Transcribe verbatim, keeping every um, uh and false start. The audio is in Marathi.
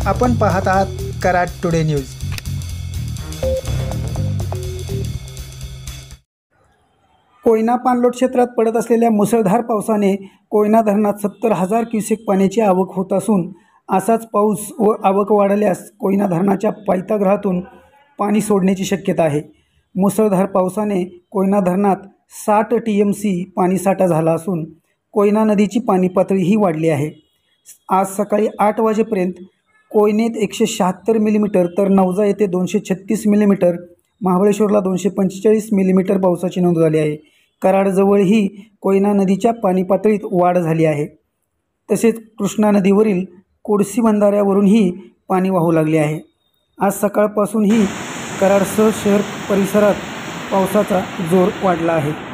आपण पाहत आहात कराड टुडे न्यूज। कोयना पाणलोट क्षेत्रात पडत असलेल्या मुसळधार पावसाने कोयना धरणात सत्तर हजार क्युसेक पाण्याची आवक होत असून असाच पाऊस व आवक वाढल्यास कोयना धरणाच्या पायथ्यागृहातून पाणी सोडण्याची शक्यता आहे। मुसळधार पावसाने कोयना धरणात साठ टी एम सी पाणीसाठा झाला असून कोयना नदीची पाणी पातळीही वाढली आहे। आज सकाळी आठ वाजेपर्यंत कोयनेत एकशे शहात्तर मिलीमीटर तर नवजा येथे दोनशे छत्तीस मिलीमीटर, महाबळेश्वरला दोनशे पंचेचाळीस मिलीमीटर पावसाची नोंद झाली आहे। कराडजवळही कोयना नदीच्या पाणी पातळीत वाढ झाली आहे। तसेच कृष्णा नदीवरील कोडसी बंधाऱ्यावरूनही पाणी वाहू लागले आहे। आज सकाळपासूनही कराडसह शहर परिसरात पावसाचा जोर वाढला आहे।